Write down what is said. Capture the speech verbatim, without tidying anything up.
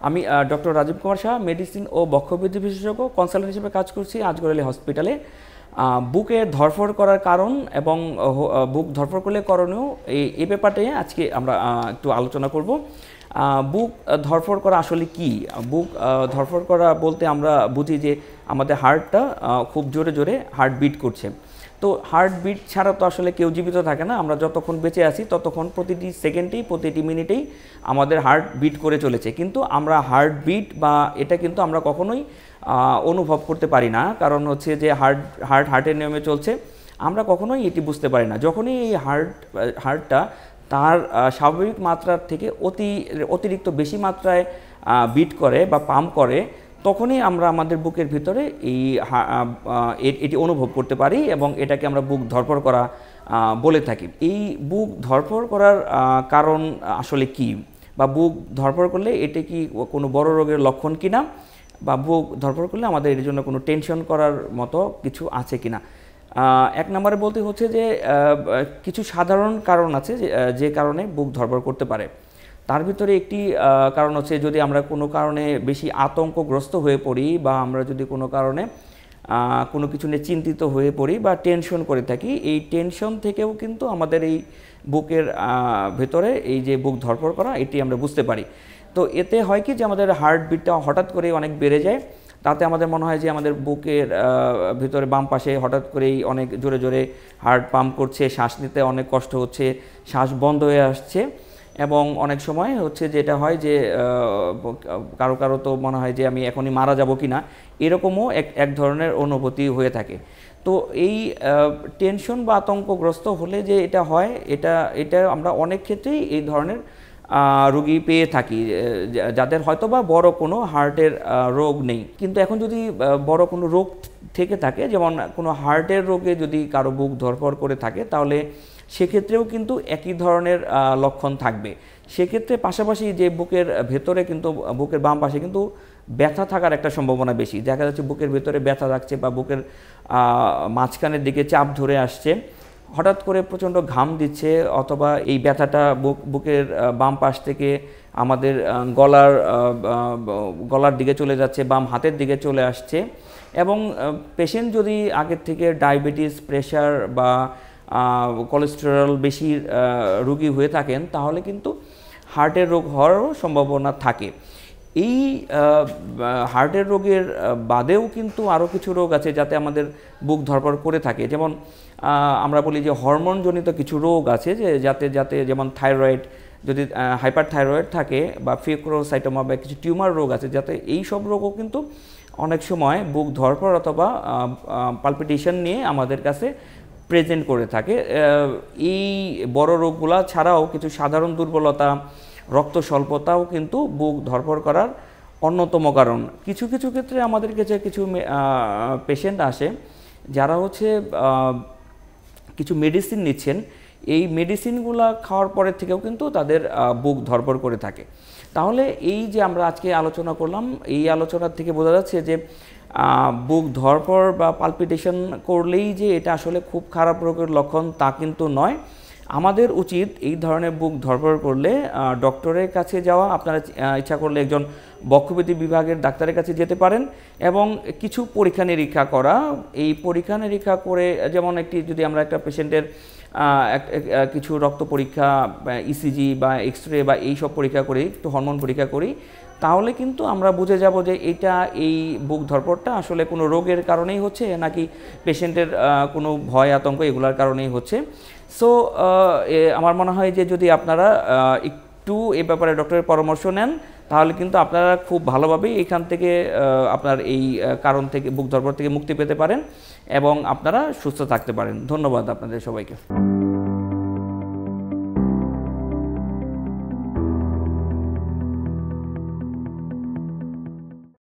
আমি doctor Rajib Kumar Saha, medicine ও বক্ষব্যাধি বিশেষজ্ঞ, কনসালটেন্ট হিসেবে কাজ করছি আজগর আলী হসপিটালে। বুকে ধড়ফড় করার কারণ এবং বুক ধড়ফড় করলে করণীয় এই এই ব্যাপারে আজকে আমরা একটু আলোচনা করব। বুক ধড়ফড় করা আসলে কি? বুক ধড়ফড় করা বলতে আমরা বুঝি যে আমাদের হার্টটা খুব জোরে জোরে হার্ট বিট করছে। তো হার্ট বিট ছাড়া তো আসলে কেউ জীবিত থাকে না। আমরা যতক্ষণ বেঁচে আছি ততক্ষণ প্রতিটি সেকেন্ডেই প্রতিটি মিনিটেই আমাদের হার্ট বিট করে চলেছে, কিন্তু আমরা হার্ট বিট বা এটা কিন্তু আমরা কখনোই অনুভব করতে পারি না। কারণ হচ্ছে যে হার্ট হার্ট হার্টের নিয়মে চলছে, আমরা কখনোই এটি বুঝতে পারি না। যখনই এই হার্ট হার্টটা তার স্বাভাবিক মাত্রার থেকে অতি অতিরিক্ত বেশি মাত্রায় বিট করে বা পাম্প করে, তখনই আমরা আমাদের বুকের ভিতরে এই এটি অনুভব করতে পারি এবং এটাকে আমরা বুক ধড়ফড় করা বলে থাকি। এই বুক ধড়ফড় করার কারণ আসলে কি, বা বুক ধড়ফড় করলে এটি কি কোনো বড় রোগের লক্ষণ কিনা, বা বুক ধড়ফড় করলে আমাদের এর জন্য কোনো টেনশন করার মতো কিছু আছে কিনা। এক নম্বরে বলতে হচ্ছে যে কিছু সাধারণ কারণ আছে যে কারণে বুক ধড়ফড় করতে পারে। তার ভিতরে একটি কারণ হচ্ছে যদি আমরা কোনো কারণে বেশি আতঙ্কগ্রস্ত হয়ে পড়ি, বা আমরা যদি কোনো কারণে কোনো কিছু নিয়ে চিন্তিত হয়ে পড়ি বা টেনশন করে থাকি, এই টেনশন থেকেও কিন্তু আমাদের এই বুকের ভেতরে এই যে বুক ধড়ফড় করা এটি আমরা বুঝতে পারি। তো এতে হয় কি যে আমাদের হার্টবিটটা হঠাৎ করে অনেক বেড়ে যায়। তাতে আমাদের মনে হয় যে আমাদের বুকের ভিতরে বাম পাশে হঠাৎ করেই অনেক জোরে জোরে হার্ট পাম্প করছে, শ্বাস নিতে অনেক কষ্ট হচ্ছে, শ্বাস বন্ধ হয়ে আসছে। এবং অনেক সময় হচ্ছে যেটা হয় যে কারো কারো তো মনে হয় যে আমি এখনই মারা যাব কি না, এরকমও এক এক ধরনের অনুভূতি হয়ে থাকে। তো এই টেনশন বা আতঙ্কগ্রস্ত হলে যে এটা হয়, এটা এটা আমরা অনেক ক্ষেত্রেই এই ধরনের রোগী পেয়ে থাকি যাদের হয়তো বা বড় কোনো হার্টের রোগ নেই। কিন্তু এখন যদি বড় কোনো রোগ থেকে থাকে, যেমন কোনো হার্টের রোগে যদি কারো বুক ধড়ফড় করে থাকে, তাহলে সেক্ষেত্রেও কিন্তু একই ধরনের লক্ষণ থাকবে। সেক্ষেত্রে পাশাপাশি যে বুকের ভেতরে কিন্তু বুকের বাম পাশে কিন্তু ব্যথা থাকার একটা সম্ভাবনা বেশি। দেখা যাচ্ছে বুকের ভেতরে ব্যথা থাকছে বা বুকের মাঝখানের দিকে চাপ ধরে আসছে, হঠাৎ করে প্রচণ্ড ঘাম দিচ্ছে, অথবা এই ব্যথাটা বুক বুকের বাম পাশ থেকে আমাদের গলার গলার দিকে চলে যাচ্ছে, বাম হাতের দিকে চলে আসছে। এবং পেশেন্ট যদি আগের থেকে ডায়াবেটিস, প্রেশার বা কোলেস্টেরল বেশি রোগী হয়ে থাকেন, তাহলে কিন্তু হার্টের রোগ হওয়ারও সম্ভাবনা থাকে। এই হার্টের রোগের বাদেও কিন্তু আরও কিছু রোগ আছে যাতে আমাদের বুক ধড়ফড় করে থাকে। যেমন আমরা বলি যে হরমোনজনিত কিছু রোগ আছে যে যাতে যাতে যেমন থাইরয়েড, যদি হাইপার থাইরয়েড থাকে, বা ফিক্রোসাইটোমা বা কিছু টিউমার রোগ আছে, যাতে এই সব রোগও কিন্তু অনেক সময় বুক ধড়ফড় অথবা পালপিটেশন নিয়ে আমাদের কাছে প্রেজেন্ট করে থাকে। এই বড় রোগগুলা ছাড়াও কিছু সাধারণ দুর্বলতা, রক্ত স্বল্পতাও কিন্তু বুক ধড়ফড় করার অন্যতম কারণ। কিছু কিছু ক্ষেত্রে আমাদের কাছে কিছু পেশেন্ট আসে যারা হচ্ছে কিছু মেডিসিন নিচ্ছেন, এই মেডিসিনগুলো খাওয়ার পরের থেকেও কিন্তু তাদের বুক ধড়ফড় করে থাকে। তাহলে এই যে আমরা আজকে আলোচনা করলাম, এই আলোচনার থেকে বোঝা যাচ্ছে যে বুক ধড়ফড় বা পালপিটেশন করলেই যে এটা আসলে খুব খারাপ রোগের লক্ষণ তা কিন্তু নয়। আমাদের উচিত এই ধরনের বুক ধড়ফড় করলে ডক্টরের কাছে যাওয়া। আপনারা ইচ্ছা করলে একজন বক্ষব্যাধি বিভাগের ডাক্তারের কাছে যেতে পারেন এবং কিছু পরীক্ষা নিরীক্ষা করা। এই পরীক্ষা নিরীক্ষা করে, যেমন একটি যদি আমরা একটা পেশেন্টের কিছু রক্ত পরীক্ষা, ইসিজি বা এক্স রে বা এইসব পরীক্ষা করি, একটু হরমোন পরীক্ষা করি, তাহলে কিন্তু আমরা বুঝে যাব যে এটা এই বুক ধড়ফড়টা আসলে কোনো রোগের কারণেই হচ্ছে নাকি পেশেন্টের কোনো ভয় আতঙ্ক এগুলোর কারণেই হচ্ছে। সো আমার মনে হয় যে যদি আপনারা একটু এ ব্যাপারে ডক্টরের পরামর্শ নেন, তাহলে কিন্তু আপনারা খুব ভালোভাবেই এখান থেকে আপনার এই কারণ থেকে, বুক ধড়ফড় থেকে মুক্তি পেতে পারেন এবং আপনারা সুস্থ থাকতে পারেন। ধন্যবাদ আপনাদের সবাইকে।